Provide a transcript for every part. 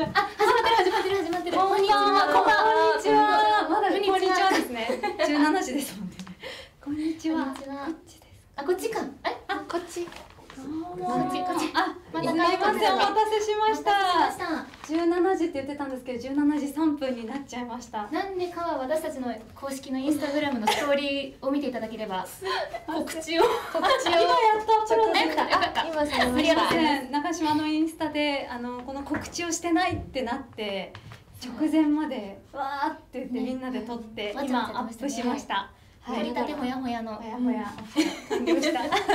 始まってる。 こんにちは。まだこんにちはですね。17時ですもんね。こんにちは。 あ、こっちか。 あ、こっち。 こっち。 あ、また買います。お待たせしました。17時って言ってたんですけど、17時3分になっちゃいました。 なんでかは私たちの公式のインスタグラムのストーリーを見ていただければ告知を今やっとアップロードできた。 今すみません。中島のインスタでこの告知をしてないってなって直前までわーって言ってみんなで撮って今アップしました。 撮りたてほやほやの。 ほやほや完了した。よかった。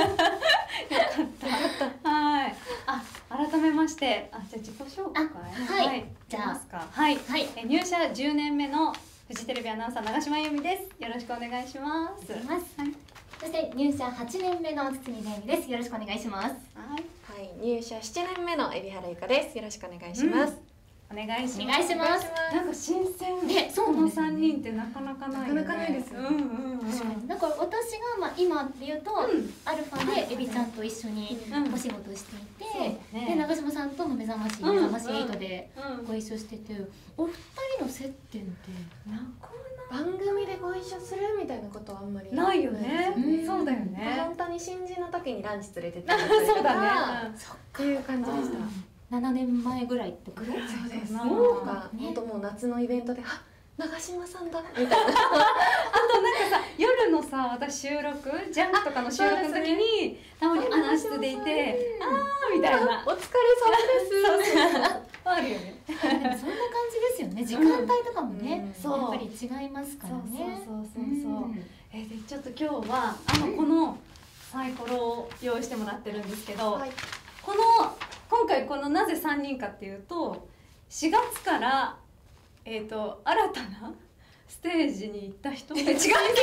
はい。あ、改めまして、じゃあ自己紹介。 はい。じゃあ、 はい。入社10年目のフジテレビアナウンサー長島由美です。よろしくお願いします。 そして入社8年目の堤玲美です。よろしくお願いします。 はい。入社7年目の海老原ゆかです。よろしくお願いします。 お願いします。 お願いします。 なんか新鮮ね、 この3人ってなかなかないよね。 なかなかないですよね。 だから私が今で言うとアルファでエビちゃんと一緒にお仕事していて、で長島さんとも目覚まし8でご一緒してて、お二人の接点って番組でご一緒するみたいなことはあんまりないよね。そうだよね。 本当に新人の時にランチ連れてってくれたりとかっていう感じでした。 7年前ぐらいってこと？ そうです。なんか本当もう夏のイベントで、あ、長島さんだみたいな。あとなんかさ、夜のさ、私収録、ジャンクとかの収録の時にたまにアナ室でいて、あーみたいな。 お疲れ様です。 あるよね。 そんな感じですよね。時間帯とかもね、やっぱり違いますからね。 そう。でちょっと今日はこのサイコロを用意してもらってるんですけど、今回なぜ3人かっていうと、4月から新たなステージに行った人。違う。何でしたっ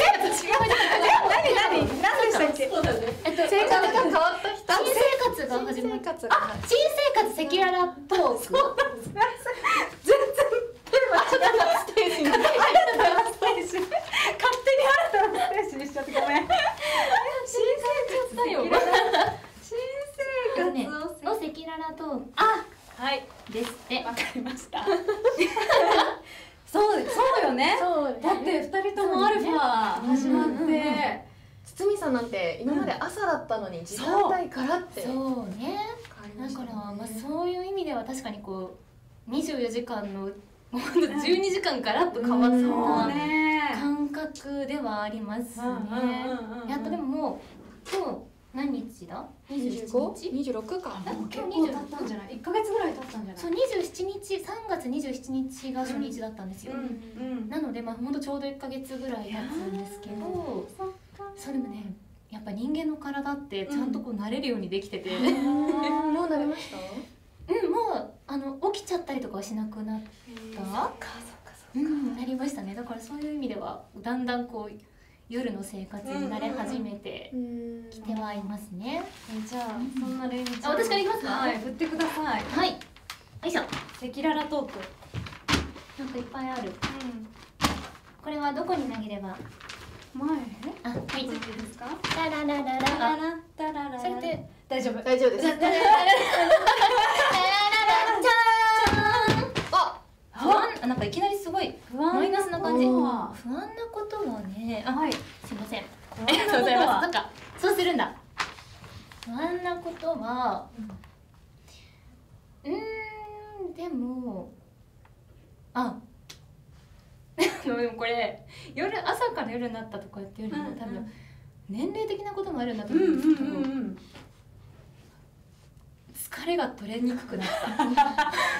け？ 生活が変わった人。 新生活が始まった。新生活赤裸々トーク。 全然テーマ違うステージに。新たなステージ。勝手に新たなステージにしちゃってごめん。新生活だよ。新生活の赤裸々トーク。 はいですって。 わかりました。そうよね。だって2人ともアルファ始まって堤さんなんて今まで朝だったのに時間帯からって。 そうね。だからそういう意味では確かに24時間の12時間からっと変わった感覚ではありますね。やっとでももう今日何日だ？25？ 26か。 結構経ったんじゃない？1ヶ月ぐらい経ったんじゃない？ そう、27日、3月27日が初日だったんですよ。なのでほんとちょうど1ヶ月ぐらい経つんですけど、それもね、やっぱ人間の体ってちゃんと慣れるようにできてて、 もう慣れました？ もう起きちゃったりとかはしなくなった。なりましたね。だからそういう意味ではだんだん夜の生活に慣れ始めてきてはいますね。 じゃあそんなレイミちゃん、 私からいきますか？ はい、振ってください。 はい。よいしょ。 赤裸々トーク。 なんかいっぱいある。これはどこに投げれば？ 前？ はい。 いいですか？ ラララララ。それって大丈夫です。 なんかいきなりすごいマイナスな感じ。不安なことはね、すいません。ありがとうございます。なんかそうするんだ。不安なことは、でもでもこれ朝から夜になったとかっていうよりも多分年齢的なこともあるんだと思うんですけど、疲れが取れにくくなった。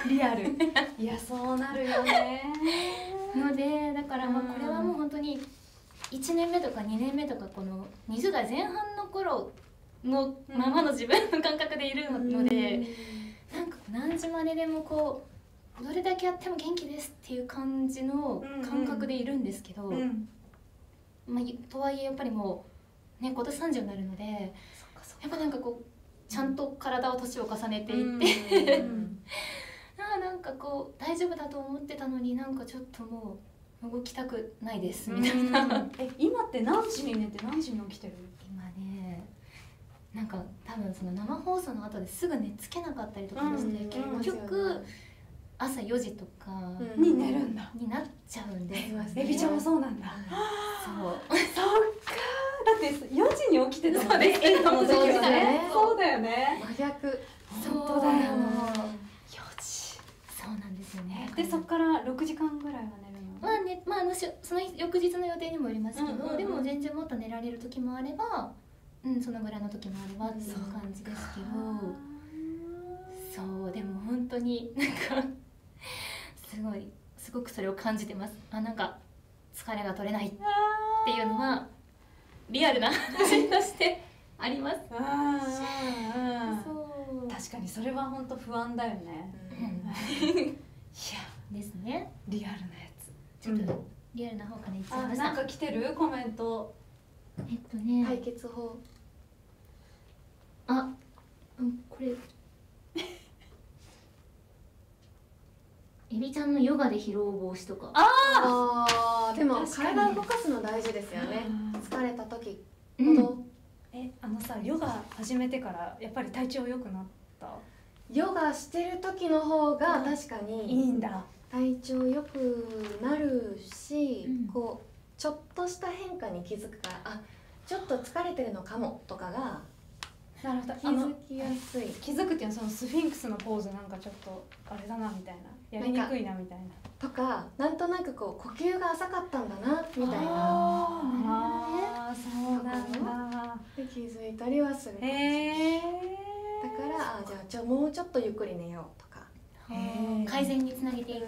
リアル。 いや、そうなるよね。 のでだからこれはもう本当に1年目とか2年目とか20代前半の頃のままの自分の感覚でいるので、なんか何時まででもどれだけやっても元気ですっていう感じの感覚でいるんですけど、とはいえやっぱりもうね、今年30になるので、やっぱなんかちゃんと体を年を重ねていってなんか大丈夫だと思ってたのに、なんかちょっともう動きたくないですみたいな。 今って何時に寝て何時に起きてる？ 今ね、なんか多分その生放送の後ですぐ寝つけなかったりとかして、結局朝4時とかに寝るんだ。 になっちゃうんですよね。 エビちゃんもそうなんだ。 そうそっか。だって4時に起きてたもんね。 そうですの時期はね。 そそうだよね。 真逆。 本当だよ。 そう 4時。 そうなんですよね。 でそっから6時間ぐらいは寝るの。 まあね、まあその翌日の予定にもよりますけど、 うんうんうんでも全然もっと寝られる時もあれば、そのぐらいの時もあればっていう感じですけど、そうでも本当になんかすごくそれを感じてます。なんか疲れが取れないっていうのはリアルな話としてあります。そう確かにそれは本当不安だよね。いやですね。 リアルなやつ。 ちょっとリアルな方から言っちゃいました。 なんか来てるコメント。 解決法。 これエビちゃんのヨガで疲労防止とか。 でも体を動かすの大事ですよね。疲れた時ほど。 さヨガ始めてからやっぱり体調良くなった？ ヨガしてる時の方が確かにいいんだ。 体調良くなるし、こうちょっとした変化に気づくから、ちょっと疲れてるのかもとかがなるほど。 気づきやすい。 気づくっていうのはそのスフィンクスのポーズなんかちょっとあれだなみたいな、やりにくいなみたいなとか、なんとなくこう呼吸が浅かったんだなみたいな。 そうなんだ。 で気づいたりはするかもしれない。だからじゃあもうちょっとゆっくり寝ようとか。 改善につなげていく。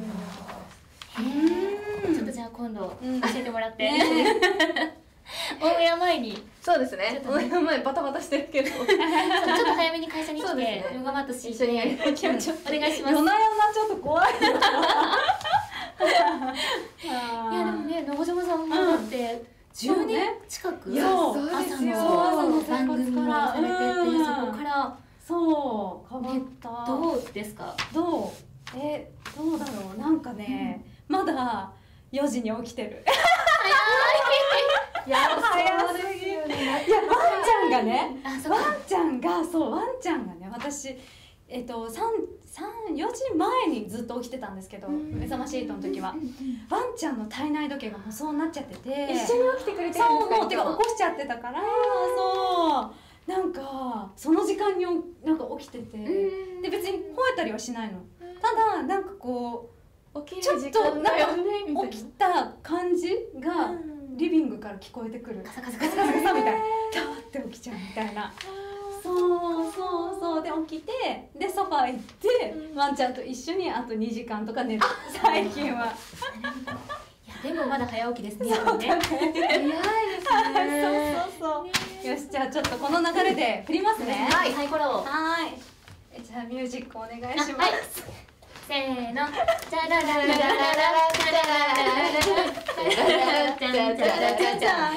ちょっとじゃあ今度教えてもらって。オンエア前に。 そうですね。オンエア前バタバタしてるけど、ちょっと早めに会社に来てヨガマット敷いて一緒にやりましょう。 お願いします。 夜な夜なちょっと怖い。 いやでもね、長島さんもだって10年近く朝の番組をされてて、そこからそう変わった。 どうですか？ どうだろう。なんかね、まだ4時に起きてる。 いや早すぎるね。いやワンちゃんがね、私4時前にずっと起きてたんですけど、目覚まし8の時はワンちゃんの体内時計がもうそうなっちゃってて、 一緒に起きてくれてるんですか？ そうもうてか起こしちゃってたから、そうなんかその時間になんか起きてて、で別に吠えたりはしないの。ただなんかこうちょっとなんか起きた感じがリビングから聞こえてくる、カサカサカサカサみたいな、ダーって起きちゃうみたいな。そうで起きて、でソファ行ってワンちゃんと一緒にあと2時間とか寝る最近は。 いやでもまだ早起きですね。 早いですね。 そうよし、じゃあちょっとこの流れで振りますね。 サイコロ。 じゃあミュージックお願いします。 せーの。じゃらららららららじゃらららららじゃ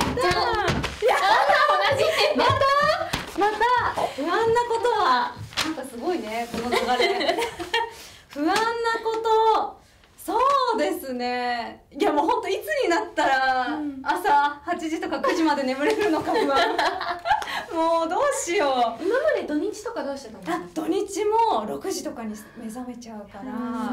また不安なことはなんかすごいね、この流れ。不安なことそうですね。いやもうほんといつになったら朝8時とか9時まで眠れるのか不安。もうどうしよう。 今まで土日とかどうしてたんですか？ 土日も6時とかに目覚めちゃうから、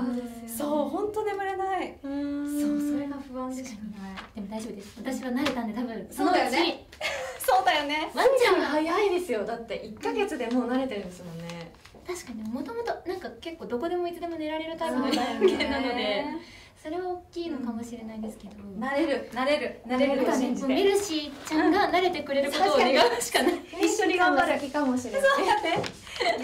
そうほんと眠れない。 そうそれが不安ですよね。 でも大丈夫です。私は慣れたんで多分そうだよね。そうだよね。 ワンちゃんが早いですよ。だって1ヶ月でもう慣れてるんですもんね。 確かにもともとなんか結構どこでもいつでも寝られるタイプの人間なので、それは大きいのかもしれないですけど、 慣れると信じて。 ミルシーちゃんが慣れてくれることを願うしかない。 一緒に頑張る。 先かもしれない。 そうやって。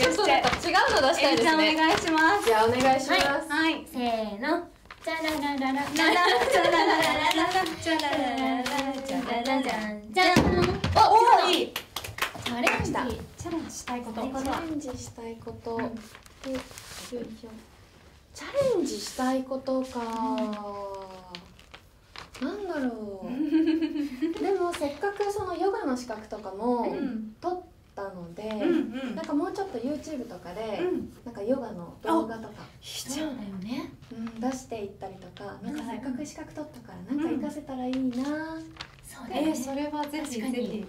ちょっとなんか違うの出したいですね。 お願いします。 じゃあお願いします。 はい。 せーの。じゃららららららじゃららららじゃららららじゃららじゃんじゃん。おいい。 チャレンジ。 チャレンジしたいこと。 チャレンジしたいこと。チャレンジしたいことか。なんだろう。でもせっかくそのヨガの資格とかも取ったので、なんかもうちょっと YouTube とかでなんかヨガの動画とかそうだよね。 出していったりとか、なんかせっかく資格取ったからなんか活かせたらいいな。 それはぜひぜひ。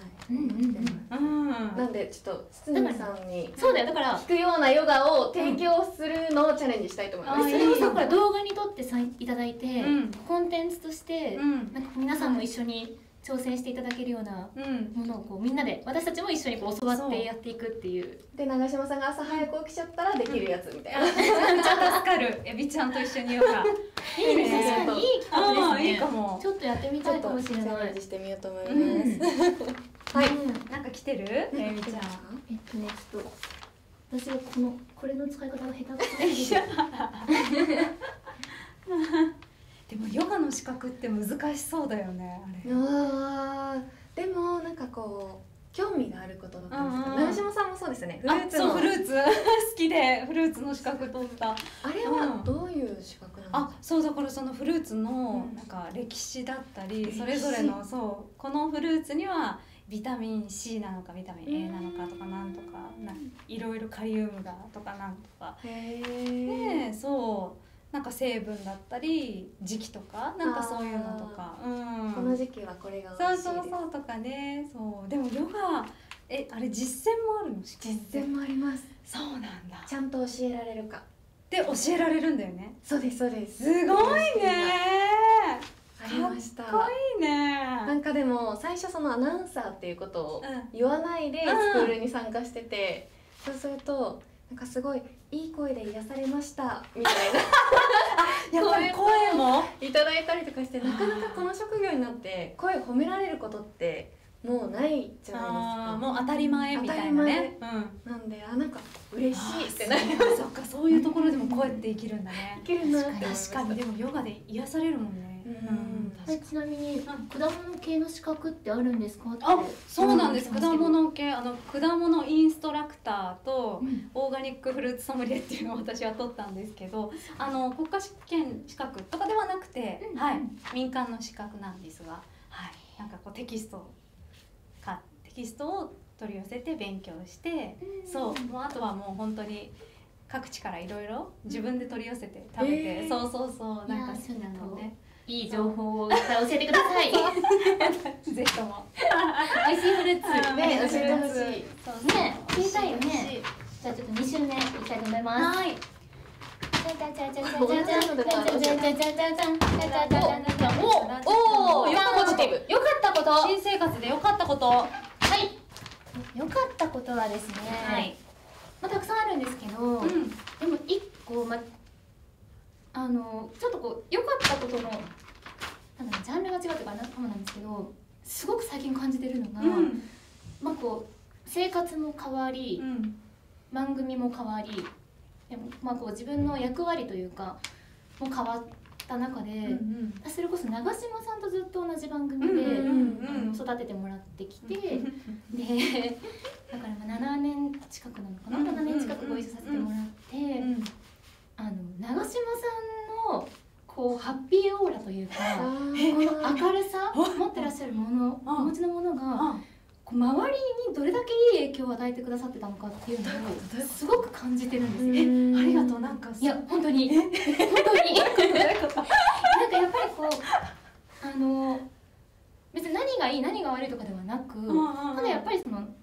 なんでちょっと堤さんにそうだよ、だから聞くようなヨガを提供するのをチャレンジしたいと思います。 それをさ、これ動画に撮っていただいて、コンテンツとしてなんか皆さんも一緒に挑戦していただけるようなものをこうみんなで、私たちも一緒にこう教わってやっていくっていう。 で、長嶋さんが朝早く起きちゃったらできるやつみたいな。 めちゃめちゃ助かる。エビちゃんと一緒にヨガ。 いいね、確かにいい企画ですね。 いいかも。 ちょっとやってみたいかもしれない。 チャレンジしてみようと思います。はい。 なんか来てる？エビちゃん。 ちょっと私はこれの使い方が下手くそすぎて。 でもヨガの資格って難しそうだよね、あれ。 でもなんかこう興味があることだったんですけど、長嶋さんもそうですよね。 フルーツ好きでフルーツの資格取った。 あれはどういう資格なんですか？ そうだからそのフルーツのなんか歴史だったり、それぞれのこのフルーツにはビタミン C なのかビタミン A なのかとかなんとかいろいろカリウムがとかなんとかで、なんか成分だったり時期とかなんかそういうのとか、 この時期はこれが美味しいです。 そうとかね。でもヨガあれ実践もあるの？ 実践もあります。 そうなんだ。 ちゃんと教えられるかで教えられるんだよね。 そうですそうです。 すごいね。 ありました。 かっこいいね。 なんかでも最初そのアナウンサーっていうことを言わないでスクールに参加してて、そうするとなんかすごいいい声で癒されましたみたいなやっぱり声もいただいたりとかして、なかなかこの職業になって声を褒められることってもうないじゃないですか。 もう当たり前みたいなね。 なんでなんか嬉しいってなります。 そっか、そういうところでも声って生きるんだね。 生きるなって思いました。確かに。でもヨガで癒されるもんね。 ちなみに果物系の資格ってあるんですか？ そうなんです。果物系果物インストラクターとオーガニックフルーツソムリエっていうのを私は取ったんですけど、国家試験資格とかではなくて、民間の資格なんですが、なんかこうテキストを取り寄せて勉強して、もうあとはもう本当に各地からいろいろ自分で取り寄せて食べて、なんか好きなのね。 いい情報を教えてください。 ぜひとも。 美味しいフルーツね、教えてほしい。 ね、知りたいよね。じゃあちょっと2周目いきたいと思います。はい。 おお、ヨガポジティブ。 良かったこと。 新生活で良かったこと。 はい。良かったことはですね。たくさんあるんですけど、でも1個ちょっとこう良かったことのジャンルが違うというかなんですけど、すごく最近感じてるのが、こう生活も変わり、番組も変わり、でもこう自分の役割というかも変わった中で、それこそ長嶋さんとずっと同じ番組で育ててもらってきて、でだから7年近くなのかな、7年近くご一緒させてもらって。長嶋さんのこうハッピーオーラというか、この明るさ持ってらっしゃるもの、お持ちのものがこう周りにどれだけいい影響を与えてくださってたのかっていうのをすごく感じてるんですよ。 ありがとう。なんかいや本当になんかやっぱりこう別に何がいい何が悪いとかではなく、ただやっぱり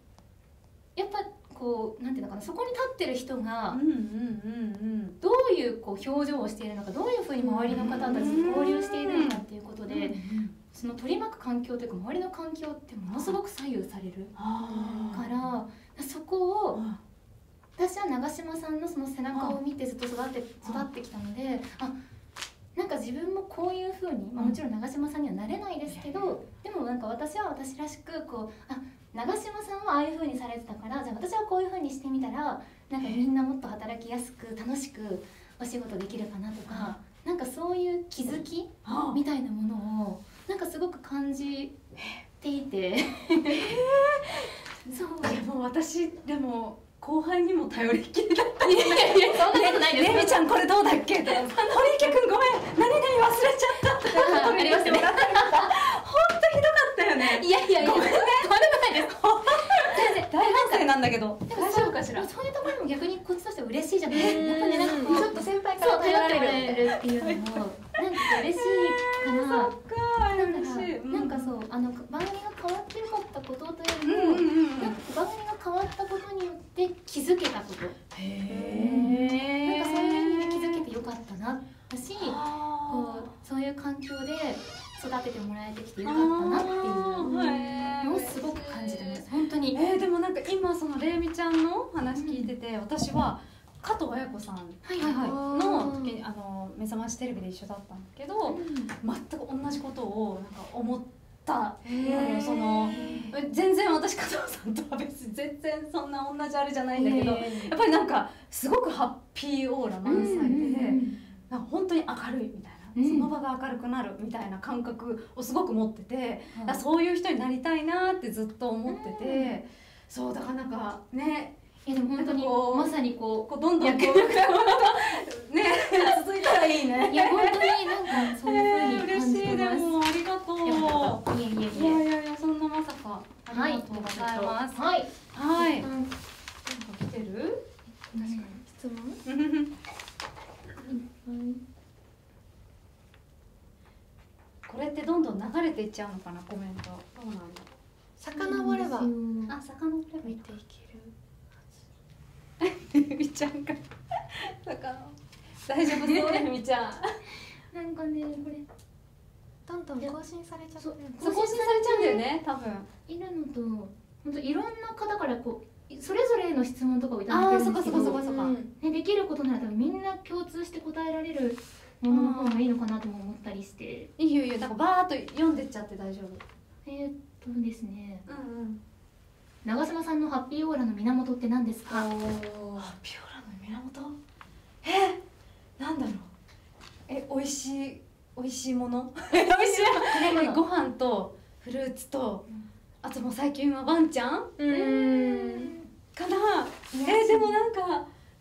こうなんていうのかな、そこに立ってる人がどういうこう表情をしているのか、どういうふうに周りの方たちと交流しているのかっていうことで、その取り巻く環境というか周りの環境ってものすごく左右されるから、そこを私は長嶋さんのその背中を見てずっと育ってきたので、なんか自分もこういうふうに、もちろん長嶋さんにはなれないですけど、でもなんか私は私らしくこう長嶋さんはああいう風にされてたから、じゃあ私はこういう風にしてみたらなんかみんなもっと働きやすく楽しくお仕事できるかなとか、なんかそういう気づきみたいなものをなんかすごく感じていてそう。でも私後輩にも頼りっきりだった。 いやそんなことないです。 レミちゃんこれどうだっけ？堀池くんごめん、何々忘れちゃったとかありましたね。 本当ひどかったよね。 いやごめんね。とんでもないです。 大反省なんだけど。大丈夫かしら。 そういうところも逆にこっちとして嬉しいじゃないですか。やっぱね、なんかちょっと先輩から頼られるっていうのもなんか嬉しいから。 そっか、嬉しい。 なんかそう境で育ててもらえてきてよかったなっていうのをすごく感じてます本当に。 でもなんか今そのれいみちゃんの話聞いてて、私は加藤綾子さんの時に目覚ましテレビで一緒だったんだけど、全く同じことをなんか思ったその全然私加藤さんとは別に全然そんな同じあれじゃないんだけど、やっぱりなんかすごくハッピーオーラ満載で、なんか本当に明るいみたいな、その場が明るくなるみたいな感覚をすごく持ってて、だそういう人になりたいなってずっと思ってて、そうだからなんかね。 でも本当にまさにこうどんどんね続いたらいいね。 いや本当になんかそういう風に感じてます。 嬉しい。でもありがとう。いやそんなまさかありがとうございます。はいはい。なんか来てる？ 確かに質問？ これってどんどん流れていっちゃうのかなコメント。どうなんだ。 遡れば遡れば見ていける。 みちゃんが大丈夫そうねみちゃん。 なんかねこれどんどん更新されちゃってる。 更新されちゃうんだよね多分。 いるのと本当いろんな方からこうそれぞれの質問とかをいただいてるんですけど、できることなら多分みんな共通して答えられるものの方がいいのかなとも思ったりして。 いいよいいよ。なんかバーっと読んでっちゃって大丈夫。 ですね。長嶋さんのハッピーオーラの源って何ですか？ハッピーオーラの源？なんだろう。美味しいもの？美味しいご飯とフルーツと、あともう最近はワンちゃん？かな。でもなんか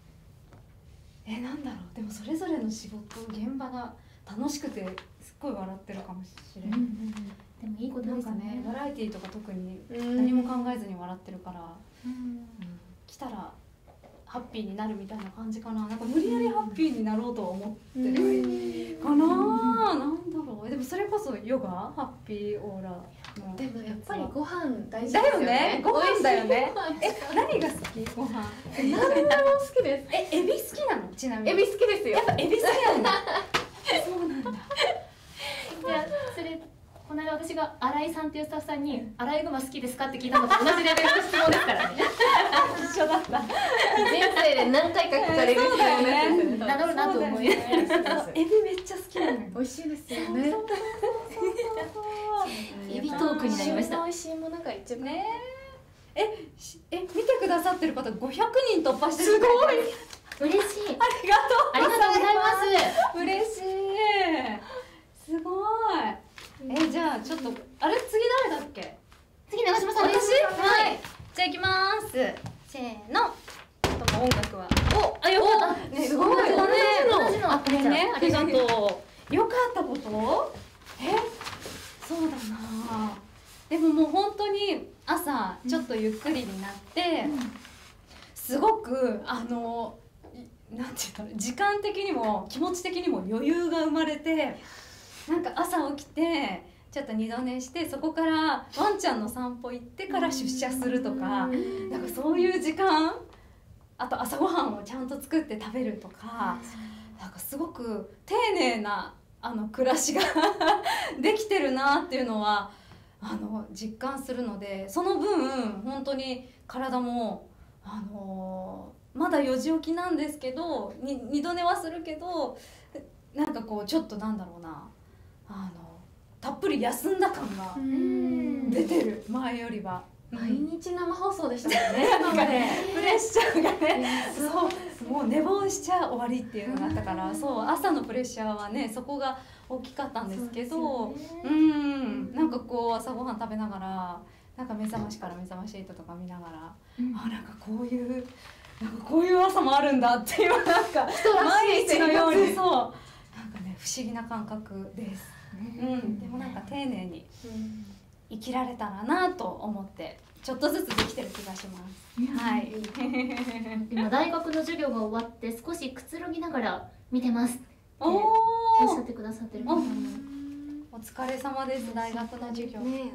なんだろう。でもそれぞれの仕事現場が楽しくてすっごい笑ってるかもしれない。 でもいいことですね。 バラエティーとか特に何も考えずに笑ってるから、来たらハッピーになるみたいな感じかな。なんか無理やりハッピーになろうとは思ってるかな。なんだろう。でもそれこそヨガハッピーオーラの。 でもやっぱりご飯大事だよね。ご飯だよね。何が好き？ご飯。 何でも好きです。 エビ好きなの？ちなみに。 エビ好きですよ。 やっぱエビ好きなんだ。そうなんだ。 いやそれこの間私が新井さんっていうスタッフさんに「アライグマ好きですか?」って聞いたのと同じレベルの質問ですからね。 一緒だった。 人生で何回か聞かれる質問ですね。 なるなと思います。 エビめっちゃ好きなのよ。 美味しいですよね。 エビトークになりました。 美味しいものが一番ね。見てくださってる方500人突破してる。 すごい嬉しい。 ありがとうございます。 嬉しい。すごい。じゃあちょっとあれ次誰だっけ？ 次長嶋さんです。 はい。じゃあ行きます。せーの。とも音楽は。よかった。 すごい。 同じだね。 同じの。 これね。ありがとう。よかったこと？そうだな。でももう本当に朝ちょっとゆっくりになって、すごくなんて言ったの、時間的にも気持ち的にも余裕が生まれて、なんか朝起きてちょっと二度寝して、そこからワンちゃんの散歩行ってから出社するとか、なんかそういう時間、あと朝ごはんをちゃんと作って食べるとか、なんかすごく丁寧な暮らしができてるなっていうのは実感するので、その分本当に体もまだ4時起きなんですけど、二度寝はするけど、なんかこうちょっとなんだろうな、たっぷり休んだ感が出てる、前よりは。 毎日生放送でしたもんね。 なんかね、プレッシャーがね、そうもう寝坊しちゃ終わりっていうのがあったから、そう朝のプレッシャーはね、そこが大きかったんですけど、なんかこう朝ごはん食べながら、なんか目覚ましから目覚まし8とか見ながら、なんかこういう朝もあるんだっていう、なんか毎日のように、そうなんかね、不思議な感覚です。でもなんか丁寧に生きられたらなと思って、ちょっとずつできてる気がします。はい。 今大学の授業が終わって少しくつろぎながら見てますっておっしゃってくださってる方も。 お疲れ様です。大学の授業。 ね。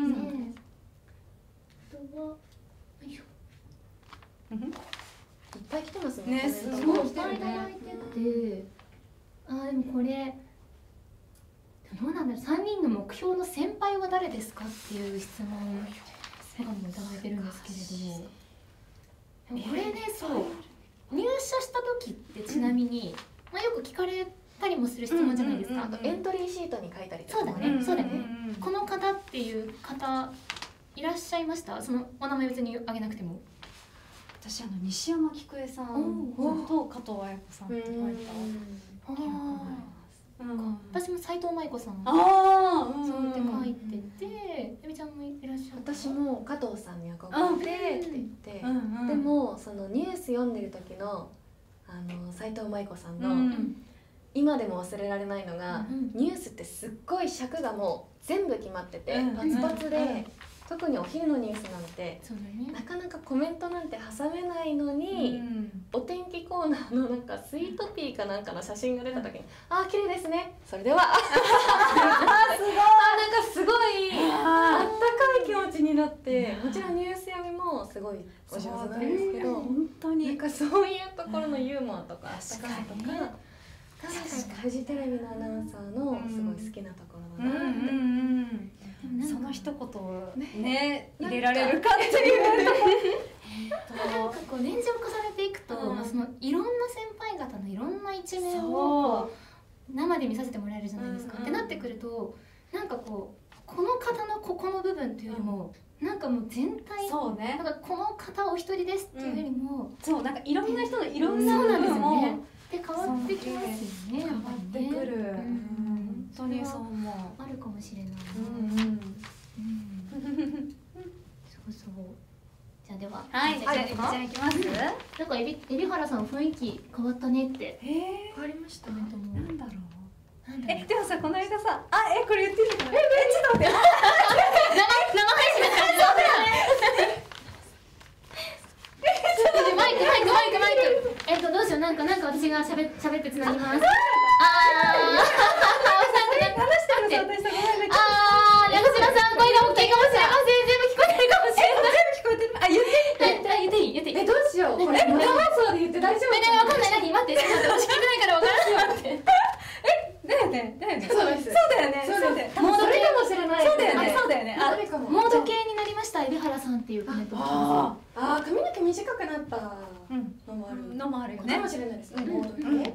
いっぱい来てますね。 ね、すごいいっぱいいただいてて、でもこれどうなんだろう、3人の目標の先輩は誰ですかっていう質問とかもいただいてるんですけれども、でもこれね、そう入社した時ってちなみに、まあ、よく聞かれたりもする質問じゃないですか。 あとエントリーシートに書いたりとかそうだね、そうだね。この方っていう方いらっしゃいました？そのお名前別にあげなくても。 私西山菊江さんと加藤綾子さんって書いた記憶があります。 私も斉藤舞子さんそうって書いてて、えみちゃんもいらっしゃる？ 私も加藤さんに憧れてって言って、でもそのニュース読んでる時の斉藤舞子さんの今でも忘れられないのが、ニュースってすっごい尺がもう全部決まっててパツパツで、特にお昼のニュースなんてなかなかコメントなんて挟めないのに、お天気コーナーのなんかスイートピーかなんかの写真が出た時に「あー綺麗ですね、それでは」なんかすごいあったかい気持ちになって、もちろんニュース読みもすごいお上手なんですけど、 本当になんかそういうところのユーモアとかあったかさとか、確かにフジテレビのアナウンサーのすごい好きなところだなって。 その一言ね入れられるかっていうなんかこう年次を重ねていくと、そのいろんな先輩方のいろんな一面を生で見させてもらえるじゃないですか。ってなってくると、なんかこの方のここの部分っていうよりも、なんかもう全体、 そうね、 なんかこの方お一人ですっていうよりも、 そうなんかいろんな人のいろんな部分もで変わってきますよね。 変わってくる。本当にそう思う。 あるかもしれない。そうそう。じゃあでは、 はい、じゃあエビちゃんいきます。 なんか海老原さん雰囲気変わったねって。 変わりました。 なんだろう。 でもさ、この間さ、これ言っていいのかな。ちょっと待って。 生配信だから。そうだよね。マイク。どうしよう、なんか私が喋ってつなぎます。長嶋さん声が大きいかもしれません。全部聞こえてるかもしれない。全部聞こえてる。言っていい。 どうしよう。これ生放送で言って大丈夫？ わかんない。何？待って。私聞いてないからわからない。待って。 だよね。 そうです。 そうだよね。 モード系かもしれない。 そうだよね。 モード系になりました海老原さんっていうコメントが来ます。髪の毛短くなったのもあるよね。かもしれないですね。モード系。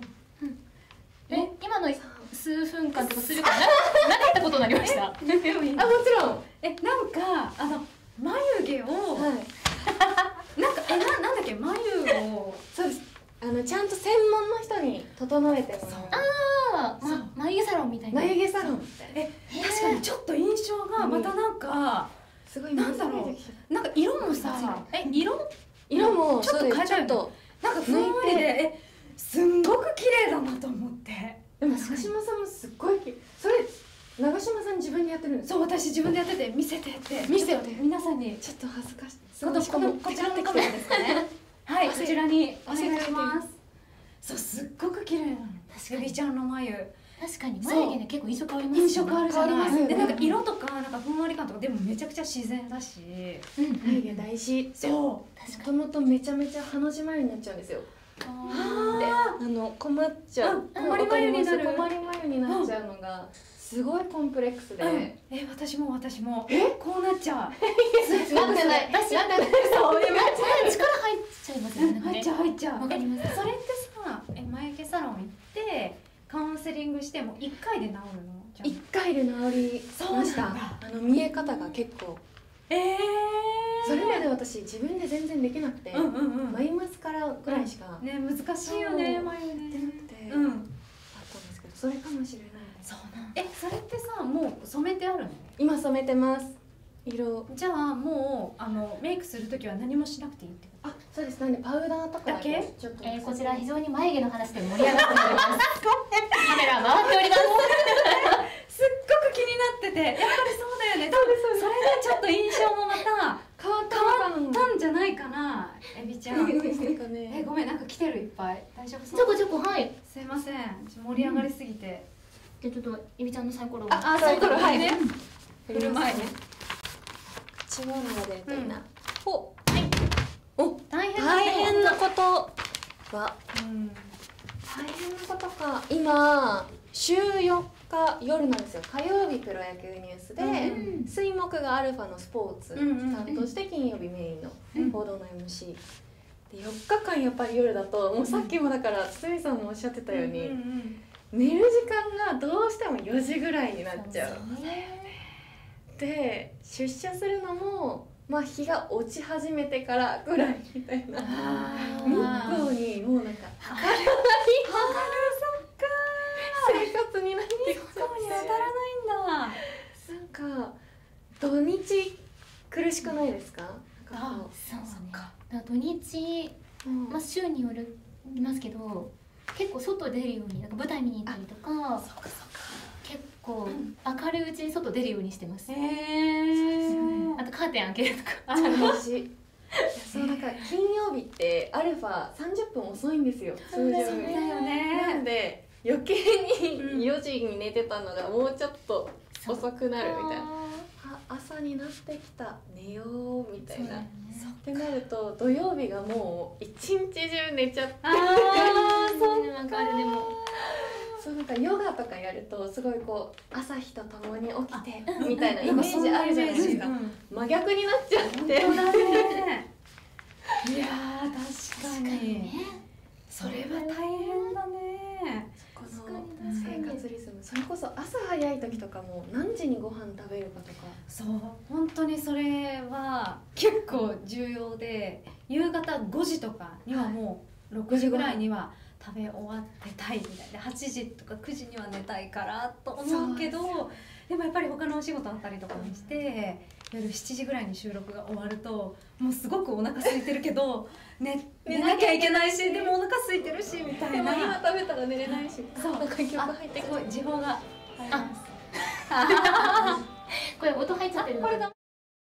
今の数分間とかするかなかったことになりました。 もちろん。 なんか眉毛をなんだっけ、眉をそうです。ちゃんと専門の人に整えてもらう。 眉毛サロンみたいな。 眉毛サロンみたいな。 確かにちょっと印象がまたなんかすごい、 なんだろう、なんか色もさ、 色もちょっと変えたよね。なんかふんわりですんごく綺麗だなと思って。 でも長嶋さんもすっごいそれ長嶋さん自分でやってるんです。 そう、私自分でやってて見せてって皆さんにちょっと恥ずかしい。 こちらのカメラですかね。はい、こちらにお願いします。そう、すっごく綺麗なの。エビちゃんの眉。 確かに眉毛で結構印象変わります。 印象変わるじゃない。でなんか色とかなんかふんわり感とかでもめちゃくちゃ自然だし。 眉毛大事。そう。もともとめちゃめちゃハの字眉になっちゃうんですよ。で困っちゃう。 困り眉になる。 困り眉になっちゃうのがすごいコンプレックスで。 私もこうなっちゃう。 なんでない。 そう、力入っちゃいますよね。 入っちゃう。 わかります。 それってさ、眉毛サロン行ってカウンセリングしても1回で治るの ？1回で治りました。見え方が結構。それまで私自分で全然できなくて、眉マスカラぐらいしかね、難しいよね、眉ね。 でなくてだったんですけど、それかもしれない。 そうなんだ。それってさ、もう染めてあるの？ 今染めてます。色。 じゃあもうメイクするときは何もしなくていいってこと？ そうです。なんでパウダーとかだけ？ ちょっとこちら非常に眉毛の話で盛り上がっております。カメラ回っております。 すっごく気になってて、やっぱりそうだよね。それでちょっと印象もまた変わったんじゃないかな、エビちゃん。ごめん、なんか来てる、いっぱい。大丈夫そう？ ちょこ、はい。 すいません、盛り上がりすぎて。 じゃあちょっとエビちゃんのサイコロを。 サイコロ、はいね。 振る前ね。 違うのが出るといいな。 大変なことは、大変なことか。今週4 日夜なんですよ。火曜日プロ野球ニュースで、水木がアルファのスポーツ担当して、金曜日メインの報道の MC、で4日間やっぱり夜だと、もうさっきもだから堤さんもおっしゃってたように、寝る時間がどうしても4時ぐらいになっちゃう。で出社するのもまあ日が落ち始めてからぐらいみたいな、日光にもうなんか測らない生活になってきちゃって、 日光に当たらないんだ。 なんか土日苦しくないですか？なんかそうね。だから土日、まあ週によりますけど、結構外出るように、なんか舞台見に行ったりとか、結構明るいうちに外出るようにしてます。あとカーテン開けるとか。 私そうなんか金曜日ってアルファ30分遅いんですよ、通常より。なんで余計に4時に寝てたのがもうちょっと遅くなるみたいな、朝になってきた、寝ようみたいな、ってなると土曜日がもう一日中寝ちゃって、 そうわかる。でもそうなんかヨガとかやるとすごいこう朝日とともに起きてみたいなイメージあるじゃないですか。真逆になっちゃって。 いや確かにそれは大変だね。 この生活リズム、それこそ朝早い時とかも何時にご飯食べるかとか、 そう本当にそれは結構重要で、夕方5時とかにはもう6時ぐらいには食べ終わってたいみたいな、8時とか9時には寝たいからと思うけど、でもやっぱり他のお仕事あったりとかにして、夜7時ぐらいに収録が終わるともうすごくお腹空いてるけど寝なきゃいけないし、でもお腹空いてるしみたいな。 でも今食べたら寝れないし、 そうなんか曲入ってすごい時報が入ります。 これ音入っちゃってるのかな。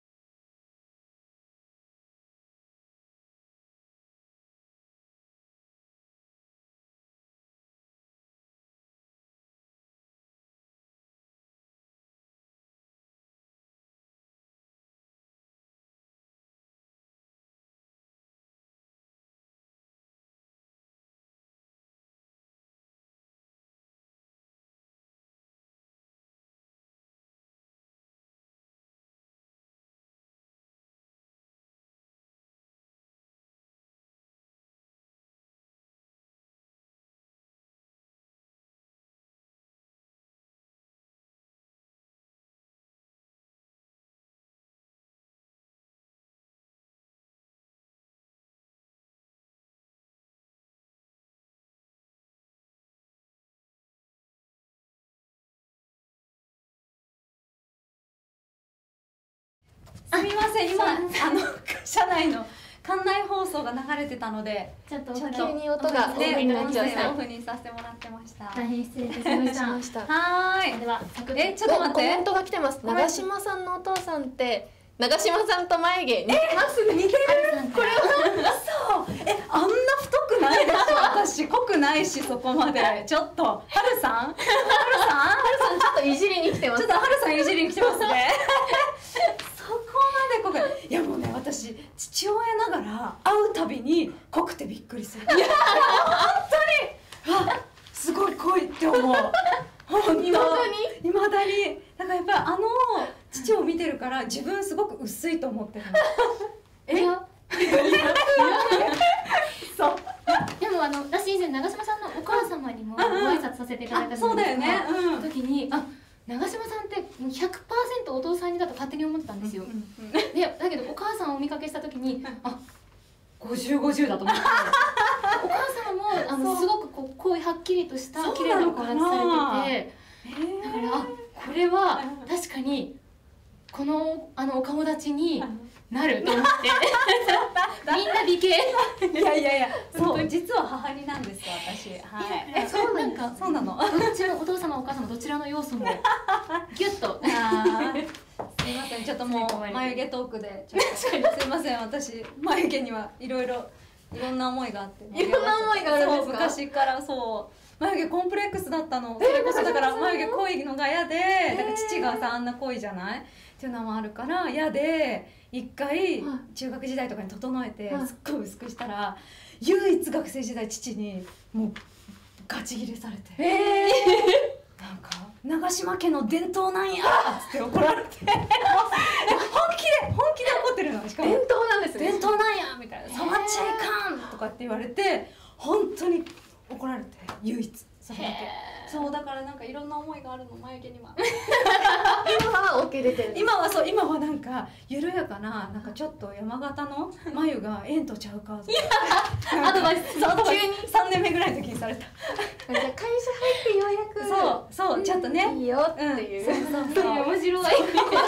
すみません、今社内の館内放送が流れてたので、 ちょっと急に音がオフになっちゃった。 オフにさせてもらってました。 大変失礼いたしました。 はい。 ではちょっと待って。 コメントが来てます。長島さんのお父さんって長島さんと眉毛似てますね。 似てる。これはそう。あんな太くないでしょ。私濃くないし、そこまで。ちょっとはるさんちょっといじりに来てます。 ちょっとはるさんいじりに来てますね。そこまで濃く、いやもうね、私父親ながら会うたびに濃くてびっくりする。いや本当に、すごい濃いって思う。本当に。いまだに。だからやっぱり父を見てるから自分すごく薄いと思ってるの。そう。 でも私以前長嶋さんのお母様にもご挨拶させていただいたそうだよね。 時に長嶋さんってもう 100% お父さんにだと勝手に思ってたんですよ。でだけどお母さんをお見かけした時に50/50だと思って、お母様もすごくこうはっきりとした綺麗なお顔立ちされてて、だからこれは確かにこのお顔立ちになると思ってみんな美形。 いやそう実は母になんです私。はい。 そうなんかそうなの。 どっちのお父様お母様どちらの要素もギュッと。 すみません、ちょっともう眉毛トークでちょっとすみません、私眉毛にはいろんな思いがあって、 いろんな思いがあるんですか？ 昔からそう眉毛コンプレックスだったの。それこそだから眉毛濃いのが嫌で、だから父がさあんな濃いじゃないっていうのもあるから嫌で、一回中学時代とかに整えてすっごい薄くしたら、唯一学生時代父にもうガチギレされて、なんか長島家の伝統なんやっつって怒られて本気で怒ってるの。しかも伝統なんですね。 伝統なんやみたいな、触っちゃいかんとかって言われて本当に怒られて、唯一それだけ。そうだからなんかいろんな思いがあるの、眉毛には。 今は OK 出てる。 今はそう、今はなんか緩やかな、なんかちょっと山形の眉がえんとちゃうかアドバイス、 アドバイス3年目ぐらいの時にされた。 じゃあ会社入ってようやくそうそう、ちょっとね、 いいよっていう。 そう面白い。 そう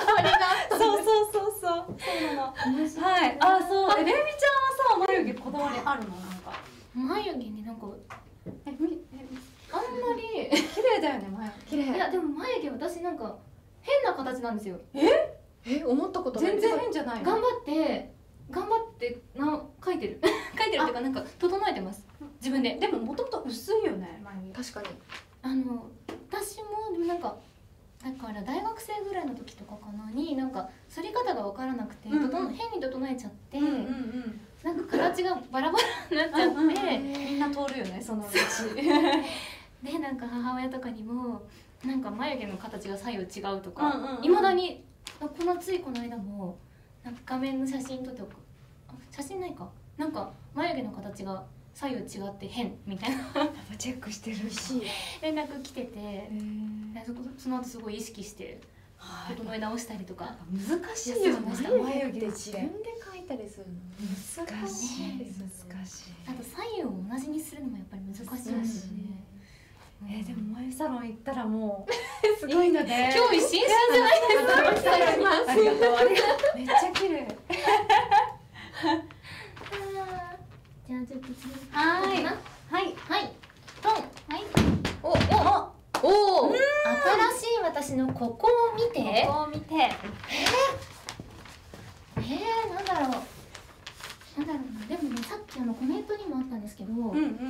なの。はい。あ、そう。れいみちゃんはさ、眉毛こだわりあるの？なんか眉毛ね、なんかあんまり綺麗だよね、眉毛。 綺麗。 いやでも眉毛私なんか変な形なんですよ。 思ったことない。 全然変じゃない。 頑張って描いてる描いてるっていうか、なんか整えてます自分で。 でももともと薄いよね、眉毛。 確かに。 私もでもなんかだから大学生ぐらいの時とかかなに、なんか剃り方が分からなくて、変に整えちゃって、なんか形がバラバラになっちゃってみんな通るよね、その道。 でなんか母親とかにもなんか眉毛の形が左右違うとかいまだに、ついこの間もなんか画面の写真撮っておく、写真ないかなんか眉毛の形が左右違って変みたいなチェックしてるし連絡来てて、その後すごい意識して整え直したりとか。 難しいよね、 眉毛って自分で描いたりするの難しい。 あと左右を同じにするのもやっぱり難しいですね。 でも眉サロン行ったらもうすごいので興味津々じゃないですか。 ありがとう、ありがとう。めっちゃ綺麗。 じゃあちょっと次はいはいトン。はいおお新しい私のここを見て。 ここを見て。 なんだろうな。でもね、さっきコメントにもあったんですけど、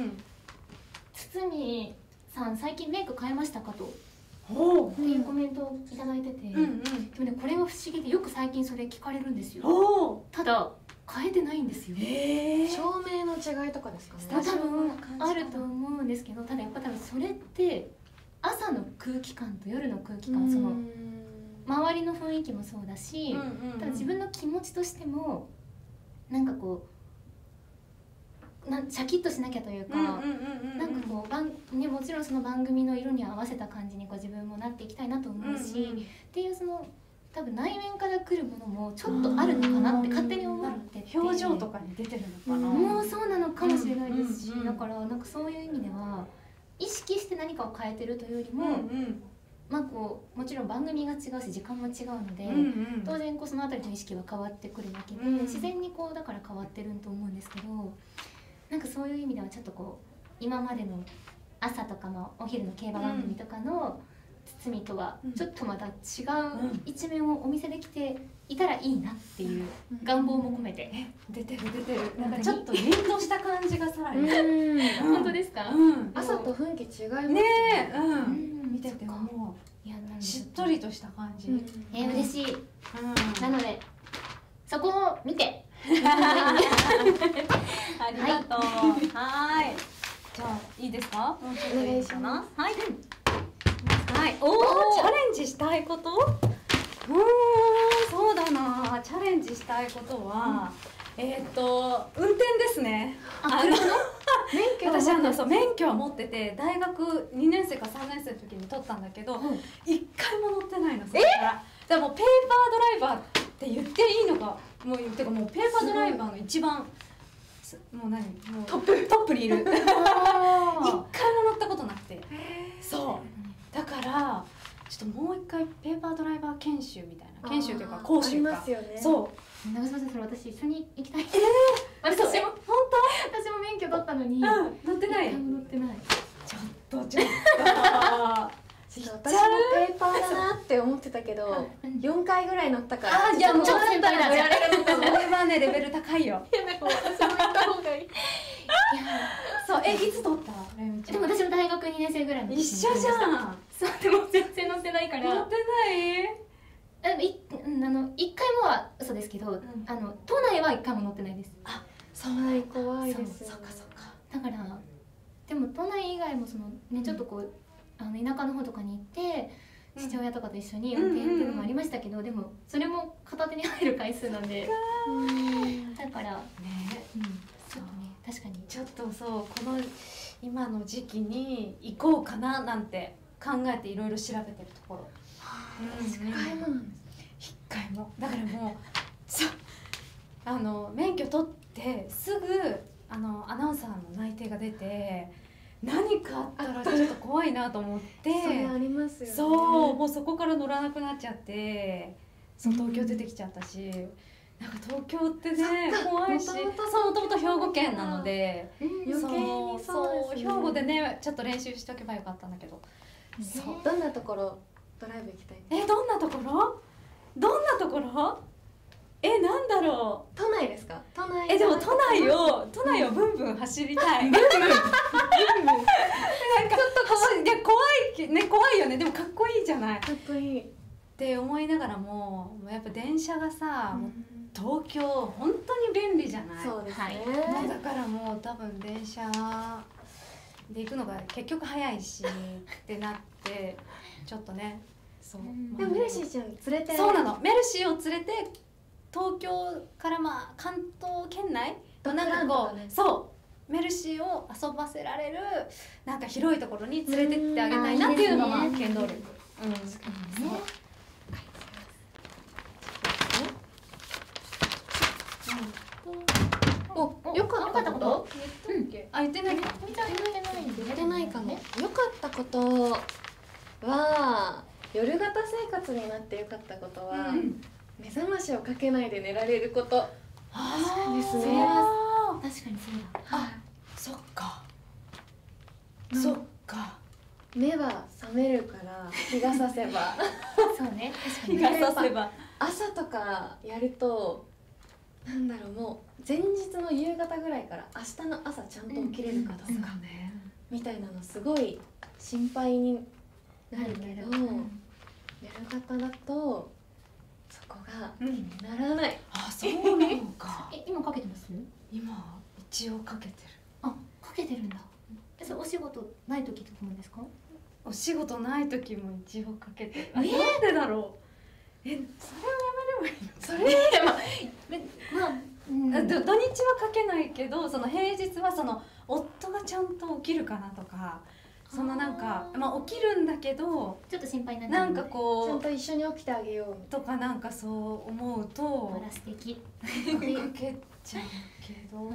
堤さん最近メイク変えましたかとっていうコメントをいただいてて、でもねこれは不思議でよく最近それ聞かれるんですよ。ただ変えてないんですよ。 照明の違いとかですかね。 多分あると思うんですけど、ただやっぱ多分それって朝の空気感と夜の空気感、その周りの雰囲気もそうだし、ただ自分の気持ちとしてもなんかこうシャキッとしなきゃというか、なんかこうもちろんその番組の色に合わせた感じにこう自分もなっていきたいなと思うし、っていうその多分内面から来るものもちょっとあるのかなって勝手に思ってて、 表情とかに出てるのかな。 もうそうなのかもしれないですし、だからなんかそういう意味では意識して何かを変えてるというよりも、まあこうもちろん番組が違うし時間も違うので、当然こうそのあたりの意識は変わってくるわけで、自然にこうだから変わってると思うんですけど、なんかそういう意味ではちょっとこう今までの朝とかのお昼の競馬番組とかの堤とはちょっとまた違う一面をお見せできていたらいいなっていう願望も込めて。 出てる。なんかちょっと凛とした感じがさらに。 本当ですか？ 朝と雰囲気違いますね。 見ててもいやしっとりとした感じ。 嬉しい。なのでそこを見て。 ありがとう。はい。じゃあいいですか？ お願いします。 はい。おお、チャレンジしたいこと？そうだな。チャレンジしたいことは、運転ですね。私免許は持ってて、大学2年生か3年生の時に取ったんだけど、1回も乗ってないの。それから。でもペーパードライバーって言っていいのか。もうてかもうペーパードライバーの一番もうトップにいる。一回も乗ったことなくて、そうだからちょっともう一回ペーパードライバー研修みたいな、研修というか講習か、そう。 長嶋先生、私一緒に行きたい。 私も本当？私も免許取ったのに乗ってない。 乗ってない。 ちょっと私もペーパーだなって思ってたけど、4回ぐらい乗ったから。 いやもうちょっと先輩だ。 やれるのかも。これはねレベル高いよ。 でも私も行った方がいい。 そう、いつ取った？ でも私も大学2年生ぐらいの時に一緒じゃん。 そうでも全然乗ってないから。 乗ってない？ 一回もは嘘ですけど、都内は一回も乗ってないです。 都内怖いです。 そうか。 だからでも都内以外もそのねちょっとこう田舎の方とかに行って父親とかと一緒に運転っていうのもありましたけど、でもそれも片手に入る回数なんで、だからね、そうね、確かにちょっとそうこの今の時期に行こうかななんて考えていろいろ調べてるところ。 1回もなんです 1回もだからもう免許取ってすぐアナウンサーの内定が出て、何かあったらちょっと怖いなと思ってそれありますよね。 そうもうそこから乗らなくなっちゃって、そう東京出てきちゃったし、なんか東京ってね怖いし、もともと兵庫県なので、 余計にそうですね。 兵庫でねちょっと練習しておけばよかったんだけど、 そうどんなところドライブ行きたい？ どんなところ？どんなところ？なんだろう。 都内ですか？都内。 でも都内をブンブン走りたい。なんかちょっと怖いよね。でもかっこいいじゃない。 かっこいい。 って思いながらもやっぱ電車がさ、もう東京本当に便利じゃない。 そうですね。 もうだからもう多分電車で行くのが結局早いしってなってちょっとね。そう。 でもメルシーちゃん連れて。 そうなの。メルシーを連れて東京から関東圏内なんかこう、そうメルシーを遊ばせられるなんか広いところに連れてってあげたいなっていうのが原動力。そう。 良かったこと？ 言ってないか。 言ってないかも。良かったことは夜型生活になって良かったことは。目覚ましをかけないで寝られることですね。 確かにそうだ。 そっか。そっか。 目は覚めるから日が差せば。 そうね、確かに。 日が差せば。 朝とかやるとなんだろう、もう前日の夕方ぐらいから明日の朝ちゃんと起きれるかどうかみたいなのすごい心配になるけど、夜型だと。そこがならない。 そうなのか。 今かけてます？ 今一応かけてる。 かけてるんだ。それお仕事ない時とかもですか？ お仕事ない時も一応かけてる。なんでだろう。それをやめればいいの？それ土日はかけないけど、その平日はその夫がちゃんと起きるかなとか。そのなんか起きるんだけどちょっと心配になっちゃう。 なんかこうちゃんと一緒に起きてあげようとかなんかそう思うとあら素敵かけちゃうけど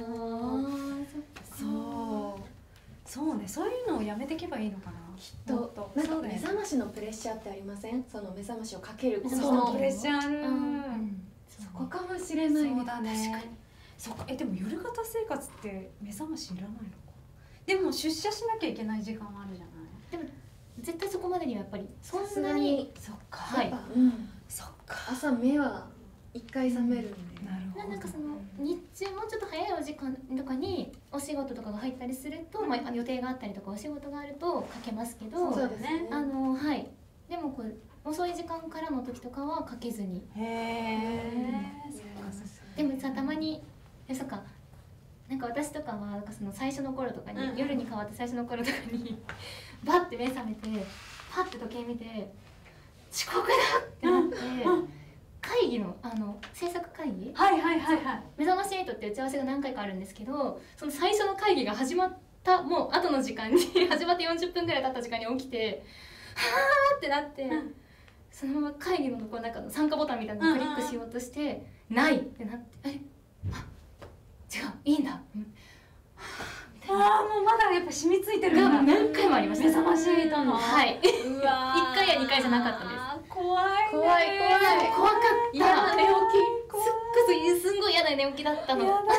そうね、そういうのをやめていけばいいのかな。 きっとなんか目覚ましのプレッシャーってありません？その目覚ましをかけることののプレッシャーある。 そこかもしれない。 そうだね。そっか。でも夜型生活って目覚ましいらないの？でも出社しなきゃいけない時間はあるじゃない。 でも絶対そこまでにはやっぱりそんなに。 そっか。 はい。 そっか。 朝目は一回覚めるんで。 なるほど。 なんかその日中もうちょっと早いお時間とかにお仕事とかが入ったりすると、予定があったりとかお仕事があるとかけますけど、 そうですね。 はい。でもこう遅い時間からの時とかはかけずに。 へえ。 でもさたまにそっか。なんか私とかはなんかその最初の頃とかに、夜に変わって最初の頃とかにバッて目覚めてパッて時計見て遅刻だってなって会議の制作会議、目覚まし8って打ち合わせが何回かあるんですけど、その最初の会議が始まったもう後の時間に始まって40分ぐらい経った時間に起きてはーってなって、そのまま会議のところなんかの参加ボタンみたいなのをクリックしようとしてないってなって、違う、いいんだ。 もうまだやっぱ染みついてるんだ。 何回もありました。 目覚まし8の。 はい。1回や2回じゃなかったです。 怖いね。 怖かった。 嫌な寝起き。すんごい嫌な寝起きだったの。 嫌だね。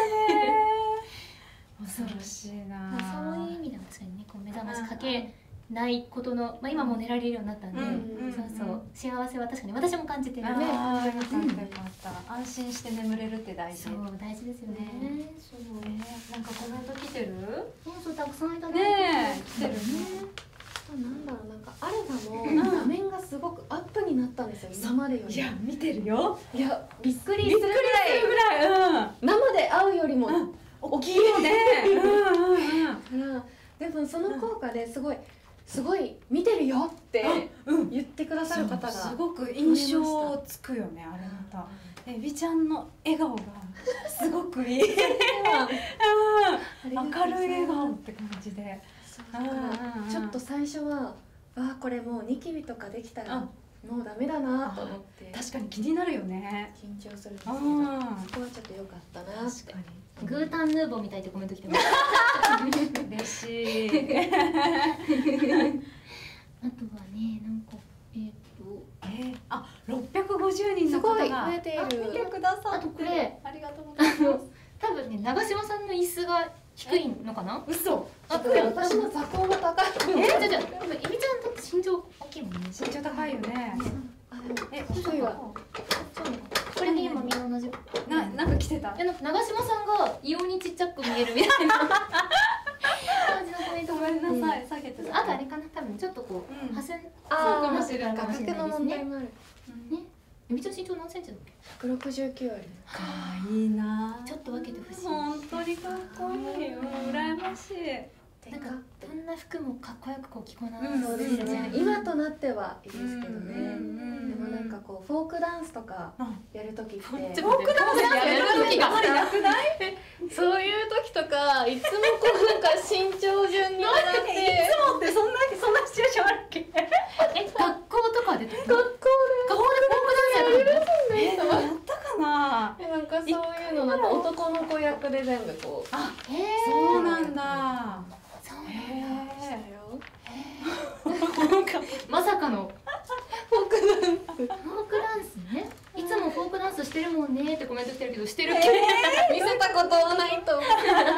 恐ろしいな。 そういう意味では確かにね、こう目覚ましかけないことの、今もう寝られるようになったんで、そう幸せは確かに私も感じてるね。 安心して眠れるって大事。 そう大事ですよね。 なんかコメント来てる？ そうたくさんいただいて来てるね。 なんだろう、なんかアルファの画面がすごくアップになったんですよ、今までより。 いや見てるよ。 いやびっくりするぐらい生で会うよりも大きいよね。 でもその効果ですごいすごい見てるよって言ってくださる方がすごく印象つくよねあれまた。エビちゃんの笑顔がすごくいい。明るい笑顔って感じで。 ちょっと最初はこれもうニキビとかできたらもうダメだなと思って。 確かに気になるよね。 緊張するんですけど、そこはちょっと良かったなって。 グータンヌーボーみたいってコメント来てます。 嬉しい。 あとはね、なんか 650人の方が見てくださって、 あとこれありがとうございます。 多分ね、長島さんの椅子が低いのかな。 嘘。 あ、これ私の座高が高い。 じゃエビちゃんと身長大きいもんね。 身長高いよね。 低いわ。 これに今みんな同じ。 なんか着てた。 長島さんが異様にちっちゃく見えるみたいな感じのコメント。 ごめんなさい、下げてた。 あとあれかな、多分ちょっとこう破線。 そうかもしれない。画角の問題もある。 ね。エビちゃん身長何センチだっけ ？169ある。 かわいいな。 ちょっと分けてほしい。 本当にかっこいい。羨ましい。 なんかどんな服もかっこよくこう着こなそうですね。今となってはいいですけどね。でもなんかこうフォークダンスとかやるときってフォークダンスやる時がなくない？ そういう時とかいつもこうなんか身長順になって。 いつもってそんなシチュエーションあるっけ？ 学校とかで学校でフォークダンスやったかな。 なんかそういうのなんか男の子役で全部こう。 そうなんだ。 まさかのフォークダンスね。いつもフォークダンスしてるもんねってコメントしてるけど、してるっけ？ 見せたことはないと思う。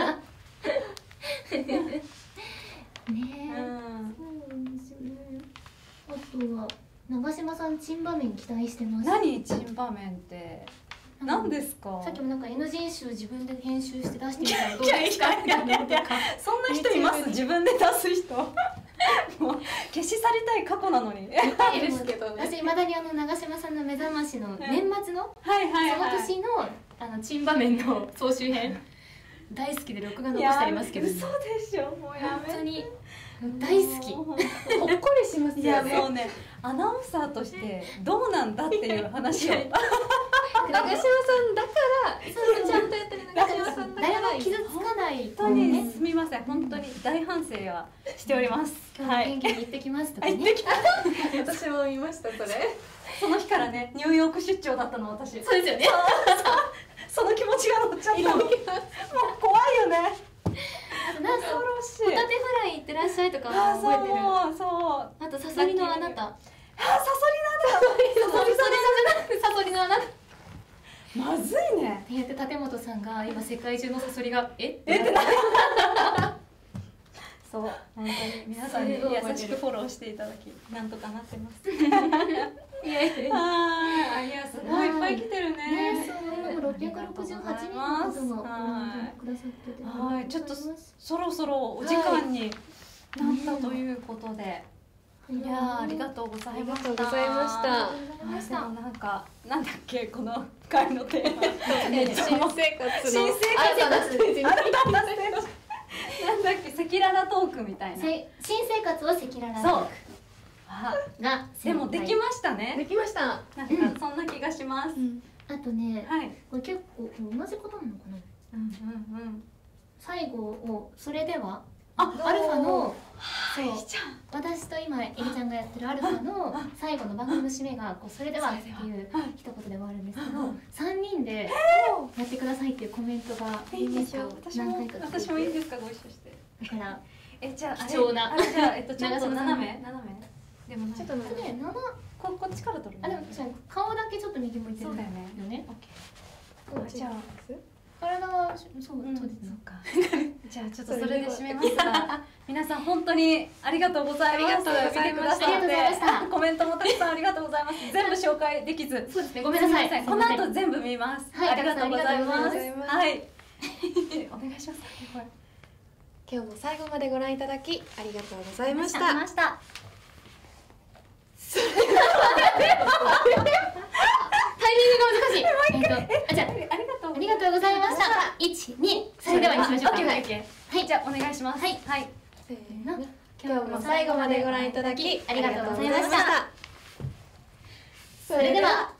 ねえ、そうなんですよね。あとは長島さん、チン場面期待してます。 何チン場面って何ですか？ さっきもなんか NG 集自分で編集して出してみたらどうですか？ そんな人います？自分で出す人。もう消し去りたい過去なのに。 いいですけどね。 私未だに長島さんの目覚ましの年末のその年のチン場面の総集編大好きで録画残してありますけど。 嘘でしょ。もうやめ。 本当に大好き。 ほっこりしますよね。 そうね。アナウンサーとしてどうなんだっていう話を。 長島さんだから、ちゃんとやってる長島さんだから誰も傷つかない。 本当にすみません。本当に大反省はしております。 はい。元気に行ってきますとかね。 私も言いましたそれ。 その日からね、ニューヨーク出張だったの私。 そうですよね。 その気持ちが乗っちゃったの。もう怖いよね。 なんかホタテフライ行ってらっしゃいとか覚えてる。 そう。 あとサソリのあなた。 サソリのあなた。まずいね。 って言って立本さんが今世界中のサソリがってなる。 そう、本当に皆さんに優しくフォローしていただき、なんとかなってます。いやすごいいっぱい来てるね。 そう、668人の方がくださってて、 はい、ちょっとそろそろお時間になったということで。いやありがとうございました。 ありがとうございました。 でもなんだっけこの回のテーマ。 新生活のなんだっけ赤裸々トークみたいな。 新生活は赤裸々トークがでもできましたね。 できました。 なんかそんな気がします。 あとね、 はい。 これ結構同じことなのかな。最後をそれではアルファの私と今エリちゃんがやってるアルファの最後の番組の締めがそれではっていう一言で終わるんですけど、3人でやってくださいっていうコメントがいいでしょう。私もいいですか、ご一緒して。 だからじゃあ貴重な。 じゃあちょっと斜めでもちょっとねこっちから撮る。 でも顔だけちょっと右向いてるよね。 じゃあ体はそうですね。 じゃあちょっとそれで締めますが、皆さん本当にありがとうございます。 ありがとうございました。 コメントもたくさんありがとうございます。全部紹介できず、 そうですね。ごめんなさい。 この後全部見ます。ありがとうございます。はい。お願いします。 今日も最後までご覧いただきありがとうございました。 タイミングが難しい。じゃあありがとうございました。1、2、それではにしましょうか。 はい、じゃあお願いします。 はい。 せーの。 今日も最後までご覧いただきありがとうございました。 それでは